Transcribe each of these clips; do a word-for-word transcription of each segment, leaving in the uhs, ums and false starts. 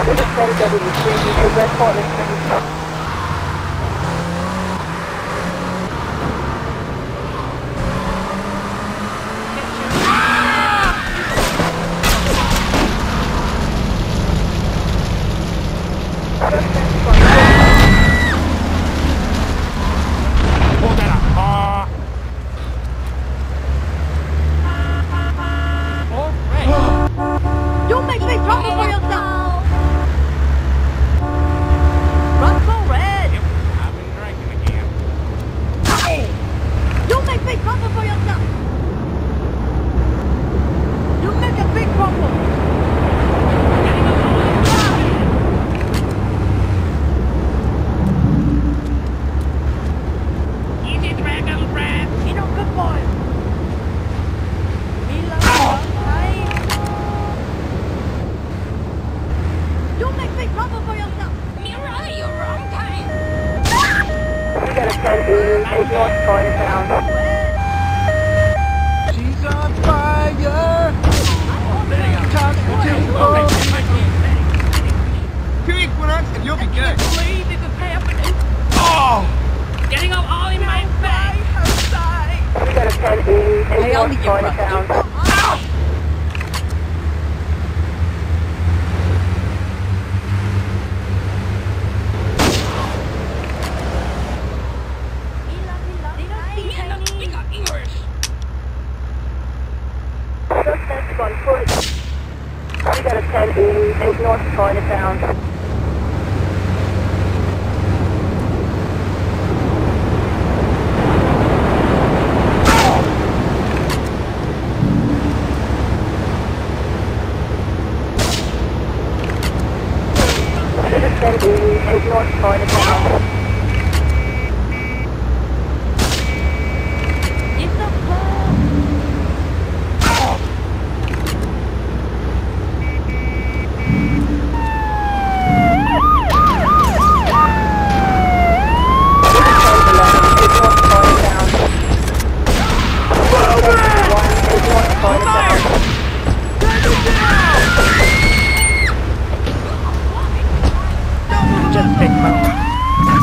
Don't make me trouble for yourself! Run for red! Yep, I've been drinking again. Don't make me trouble for yourself! You make a big trouble! Easy, Dragon Rat. You know, good boy! Don't make me trouble for yourself! Mira, you're wrong time. We got a ten eighty, take north Chinatown. She's on fire! Constantine! Two Equinox and you'll be good. Believe this is happening. Oh! Getting up all in my face. We got a ten eighty, take Hey, I'll north meet you, bro. Chinatown. Man, we got English. Suspect on foot. We got a ten eighty, take north Chinatown. ten eighty, take north Chinatown. It's a ball! Just pick my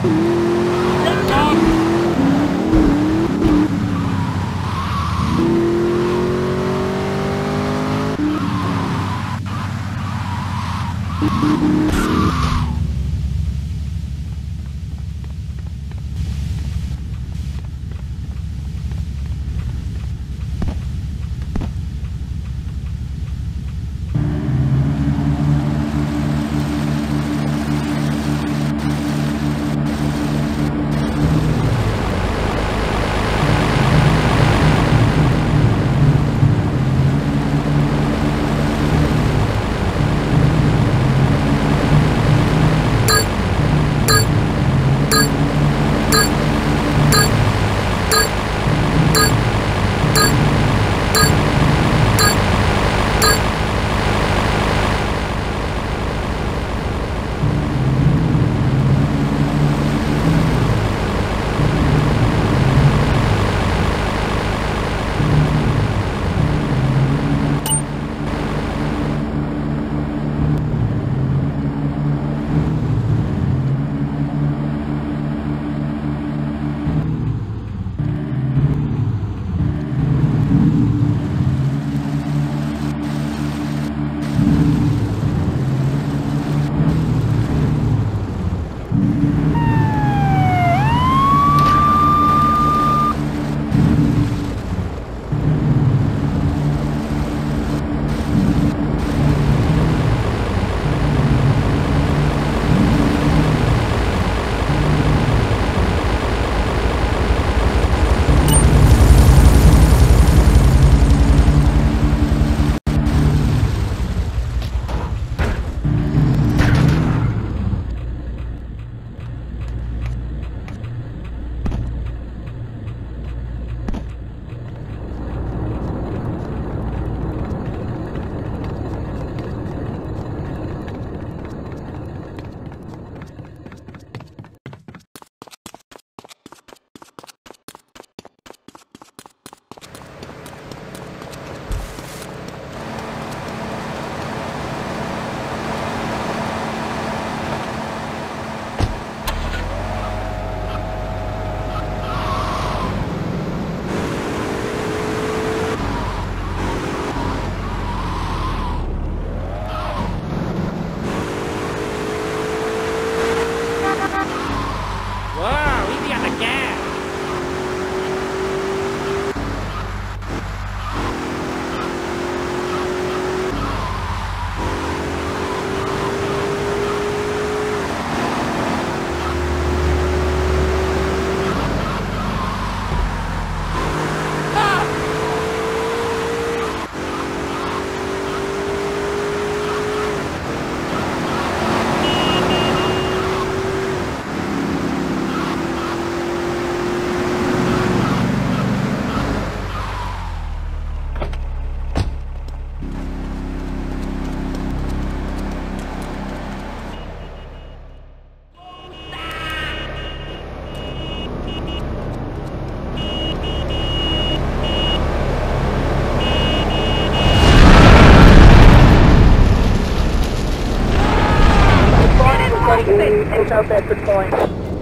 in South Bedford Point.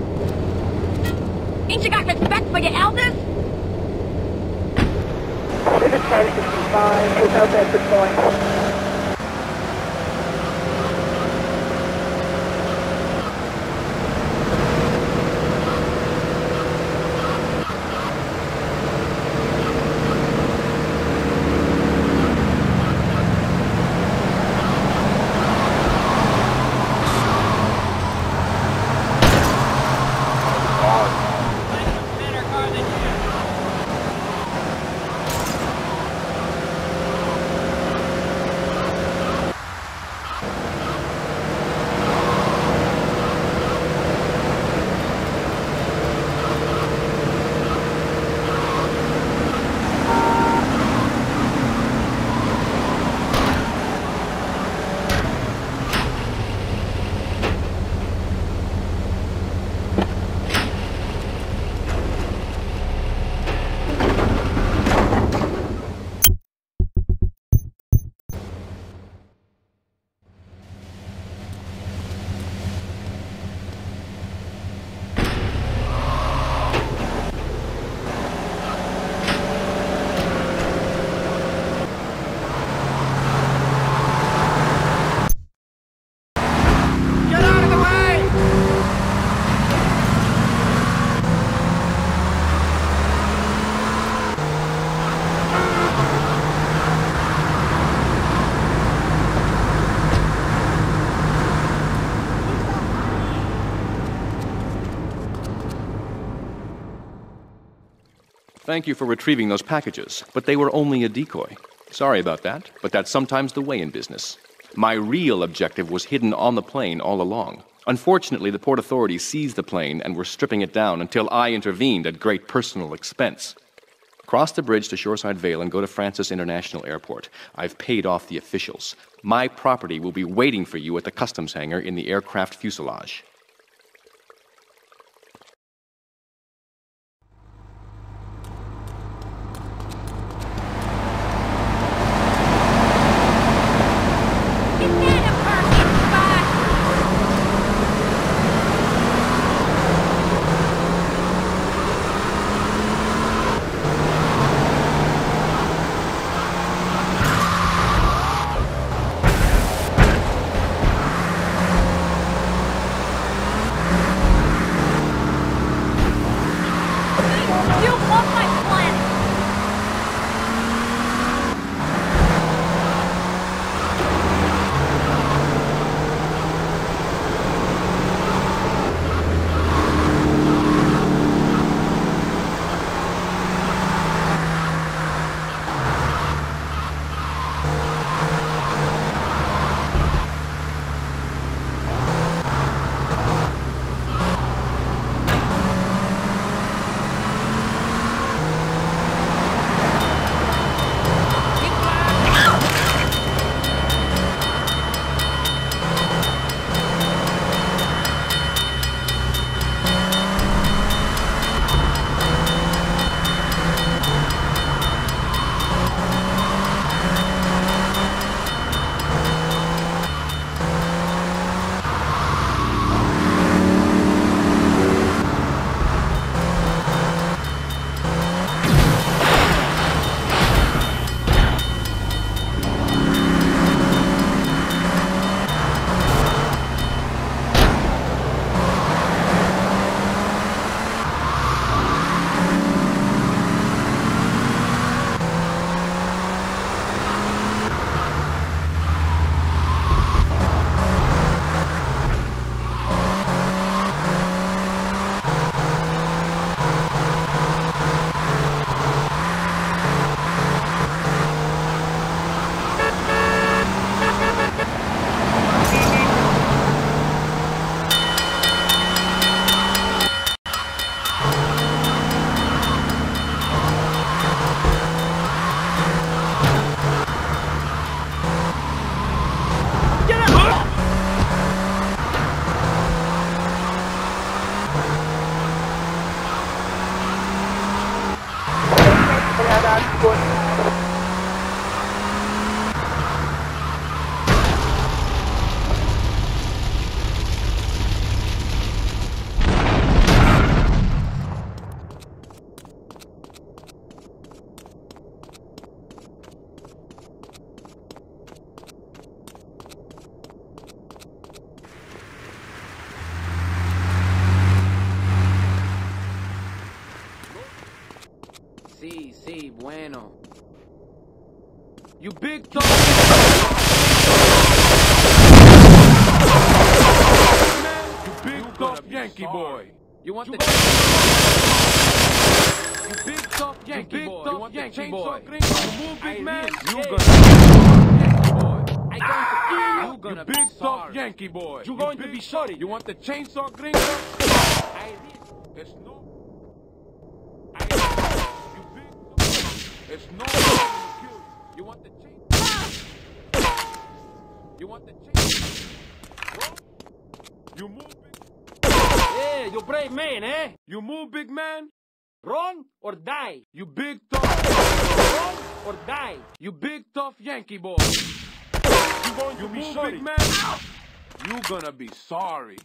Ain't you got respect for your elders? This is ten sixty-five in South Bedford Point. Thank you for retrieving those packages, but they were only a decoy. Sorry about that, but that's sometimes the way in business. My real objective was hidden on the plane all along. Unfortunately, the port authorities seized the plane and were stripping it down until I intervened at great personal expense. Cross the bridge to Shoreside Vale and go to Francis International Airport. I've paid off the officials. My property will be waiting for you at the customs hangar in the aircraft fuselage. Sí, sí, bueno. You big dog. You big tough Yankee boy. You want the You big tough Yankee boy. You want the chainsaw gringo? You move, big man. You gonna Yankee boy. I going to kill you. You gonna big tough Yankee boy. You going to be sorry. You want the chainsaw gringo? I There's no It's no way to kill you. You want the chain? You want the chain? Bro? You move, big. Yeah, you brave man, eh? You move, big man. Run or die. You big tough. Run or die. You big tough Yankee boy. You going to you be move, sorry, big man? You gonna be sorry.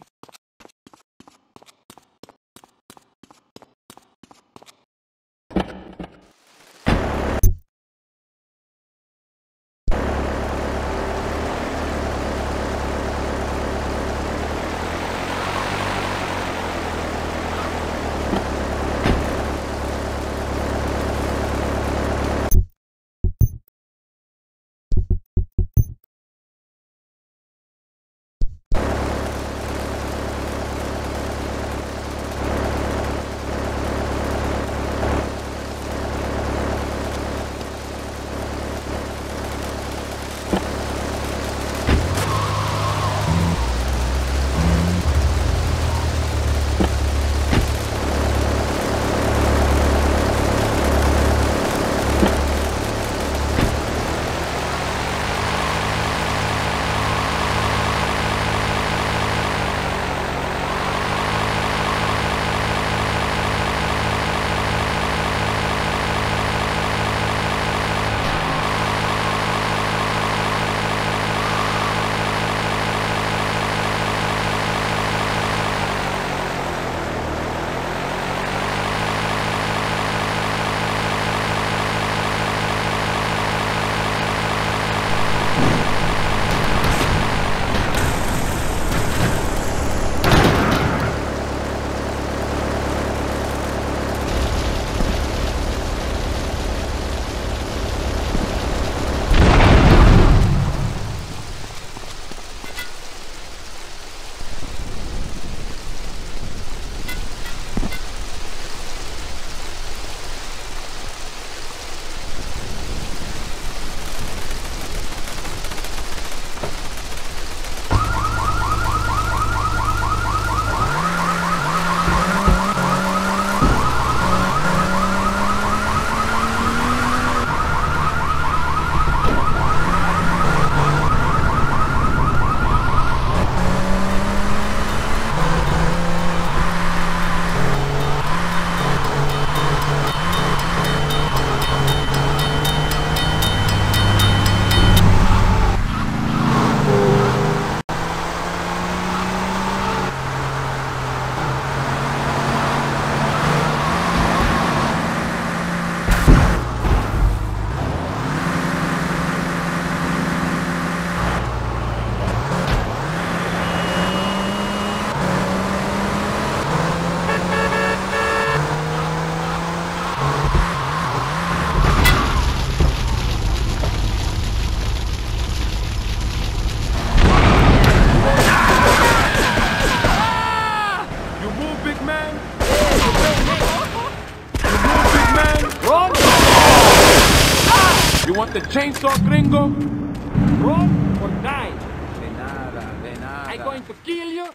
the chainsaw, gringo? Run or die? De nada, de nada. I'm going to kill you.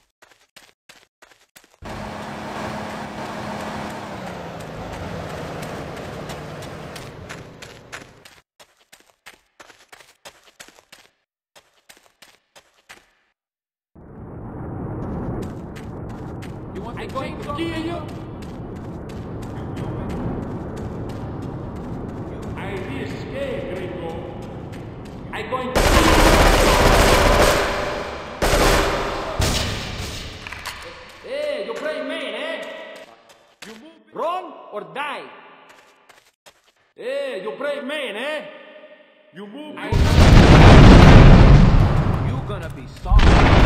You want I'm going to kill you. I risque, gringo. I'm going to kill you. Hey, you brave man, eh? You move, run or die. Hey, you brave man, eh? You move. I... You gonna be sorry.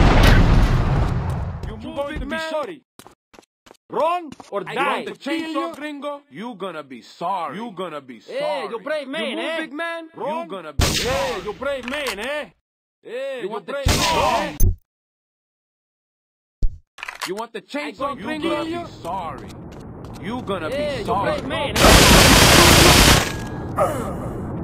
You move, going to be sorry. Run or I die. want the To kill chainsaw, you. gringo. You gonna be sorry. You gonna be sorry. Hey, you brave man, you move, eh? big man. Run. You gonna be sorry. Hey, you brave man, eh? Hey, You you, want the brave chainsaw? man, eh? You want the chainsaw, You gringo? gonna You be be sorry. You gonna Hey, be you sorry. brave man, eh?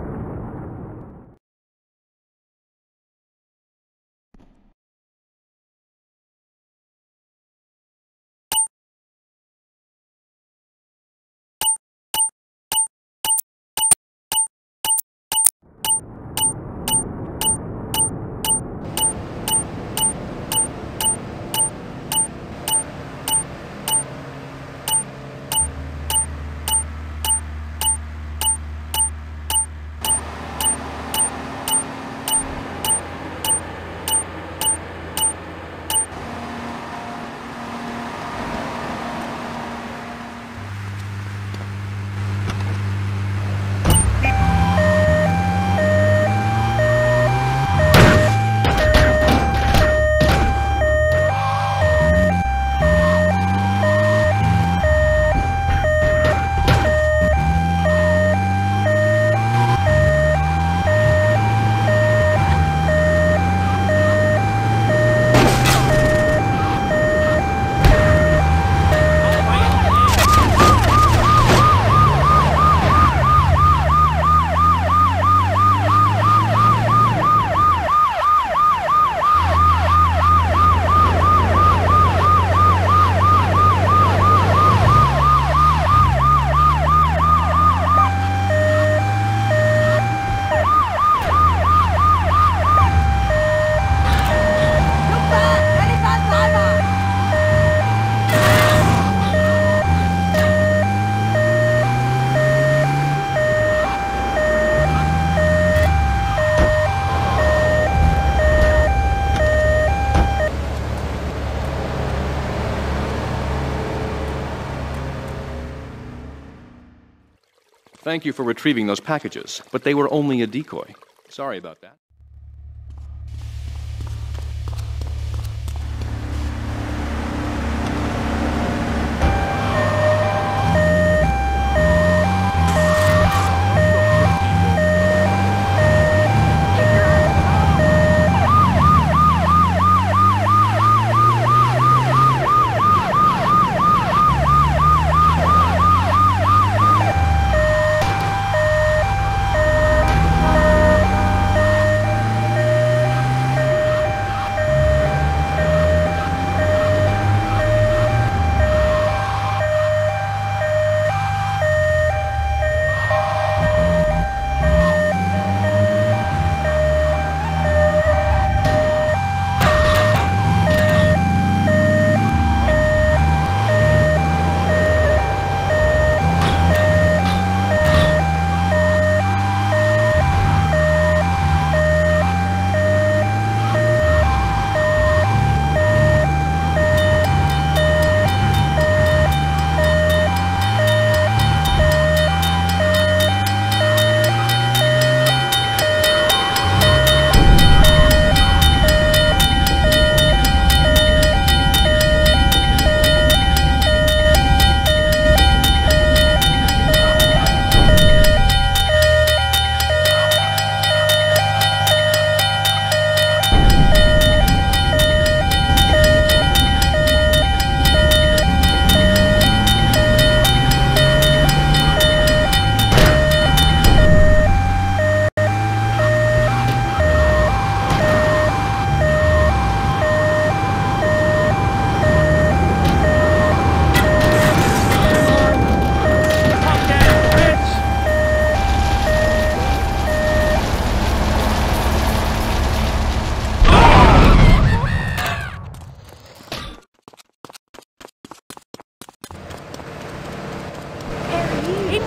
Thank you for retrieving those packages, but they were only a decoy. Sorry about that.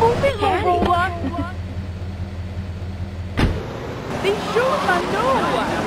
Move it, Lola. These shoes are new.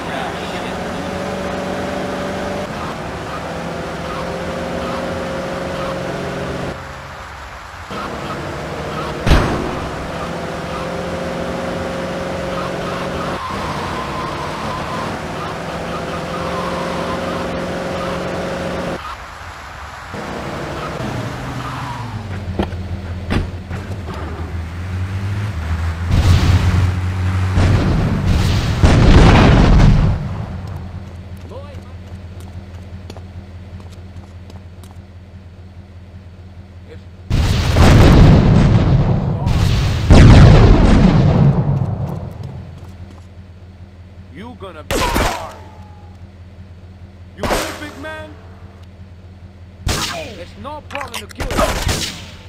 You gonna be sorry. You good, big man? It's no problem to kill you.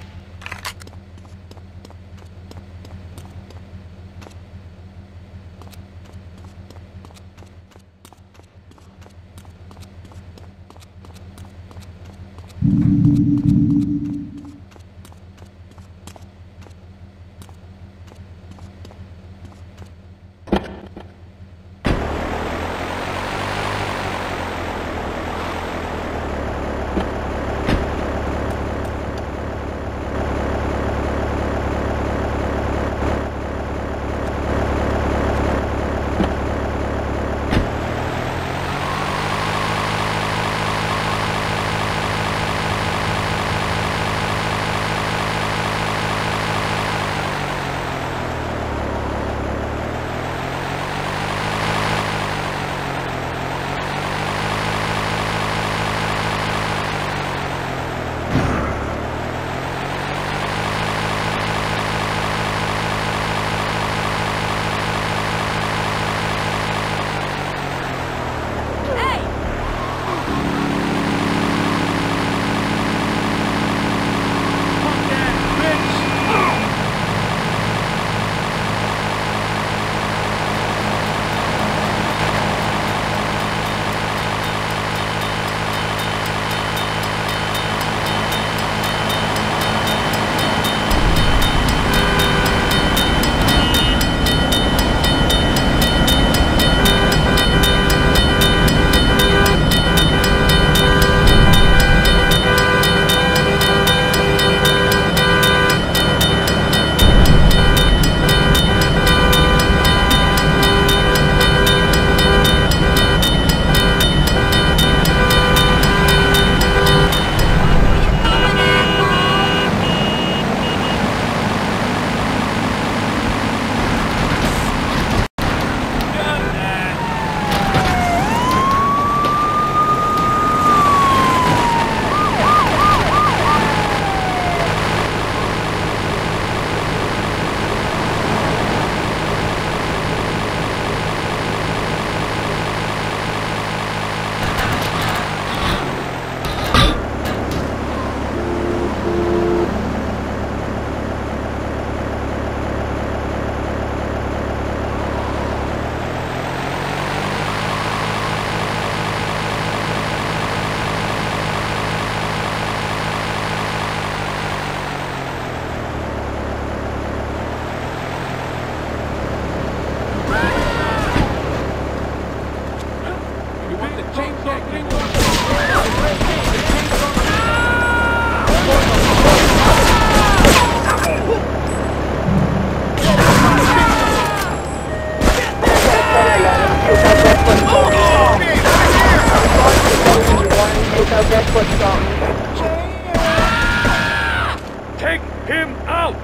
Take him out!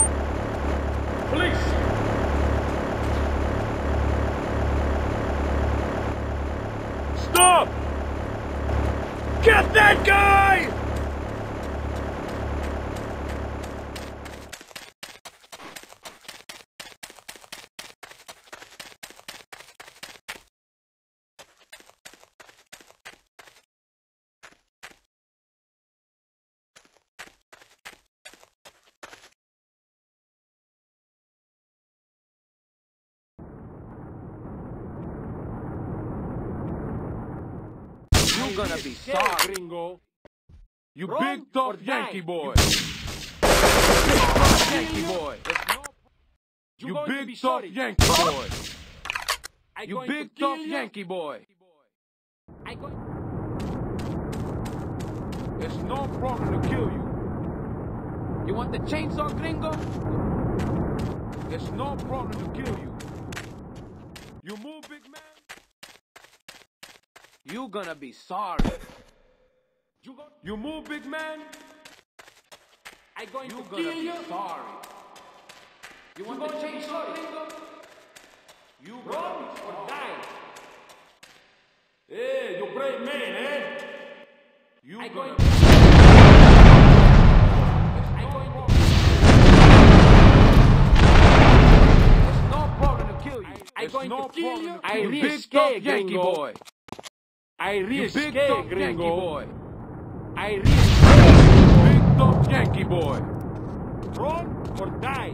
Police! Stop! Get that guy! You're gonna be sorry, gringo. You Run big tough or die. Yankee boy. You Yankee boy. You, You going to big be tough sorry. Yankee boy. I You going big to kill tough you. Yankee boy. I going... It's no problem to kill you. You want the chainsaw, gringo? It's no problem to kill you. You move, big man. You gonna be sorry. You, go you move, big man. I going You to gonna kill be you. sorry. You want the chainsaw, gringo? You Run gonna be or die. Hey, you brave man, eh? You I gonna going be to... It's I no going problem. It's no problem to kill you. I It's going no to kill problem you. to I kill you. risque, Big tough Yankee gringo. boy. I You risque, big tough gringo. Yankee boy. I risque. Big tough Yankee boy. Run or die.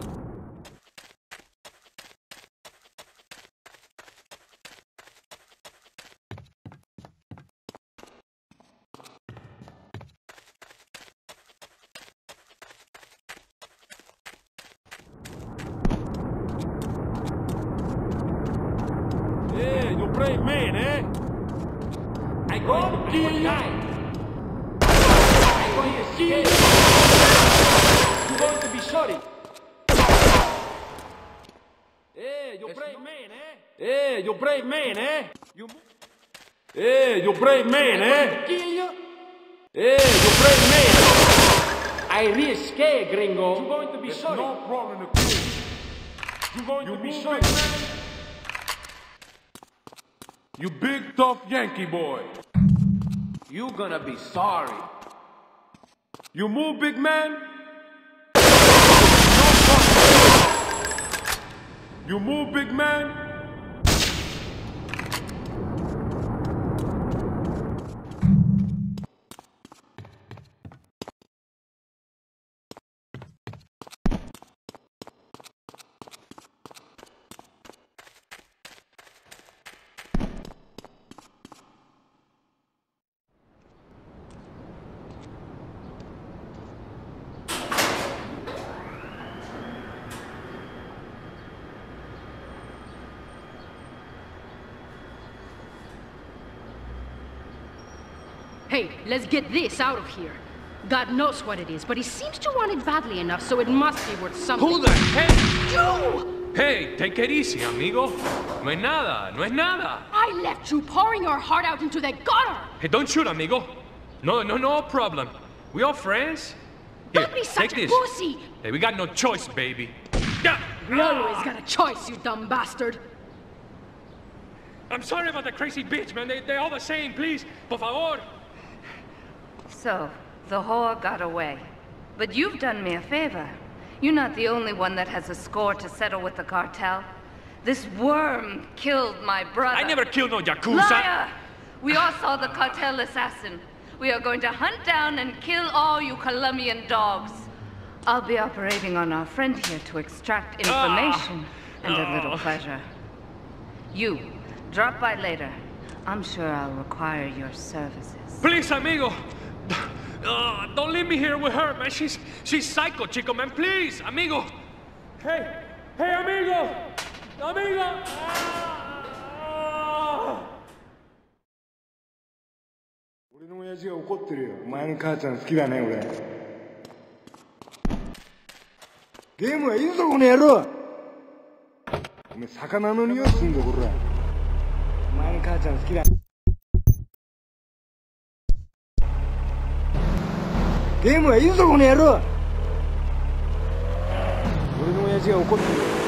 Hey, you brave man, eh? I going to kill you. Die. I going to kill you. You going to be sorry. Hey, you It's brave no- man, eh? Hey, you brave man, eh? You move. Hey, you brave man, eh? Kill you. Hey, you brave man. I risque, gringo. You going to be It's sorry. no problem to kill you. You going You to be move, sorry. big man. You big tough Yankee boy. You gonna be sorry. You move, big man. You move, big man. Hey, let's get this out of here. God knows what it is, but he seems to want it badly enough, so it must be worth something. Who the heck? You! Hey, take it easy, amigo. No es nada, no es nada. I left you pouring your heart out into the gutter! Hey, don't shoot, amigo. No, no, no problem. We all friends. Here, Don't be take such a this. pussy! Hey, we got no choice, baby. Yeah. You always got a choice, you dumb bastard. I'm sorry about the crazy bitch, man. They, they're all the same, please. Por favor. So, the whore got away. But you've done me a favor. You're not the only one that has a score to settle with the cartel. This worm killed my brother. I never killed no Yakuza. Liar! We all saw the cartel assassin. We are going to hunt down and kill all you Colombian dogs. I'll be operating on our friend here to extract information and a little Oh. pleasure. You, drop by later. I'm sure I'll require your services. Please, amigo. Uh, don't leave me here with her, man. She's she's psycho, chico, man. Please, amigo. Hey, hey, amigo, amigo. Ah. 俺の親父が怒ってるよ。お前の母ちゃん好きだね、俺。ゲームはいいぞ、この野郎。お前、魚の匂いすんぞ、こら。お前の母ちゃん好きだ。ゲームはいいぞ、この野郎。俺の親父が怒ってるよ。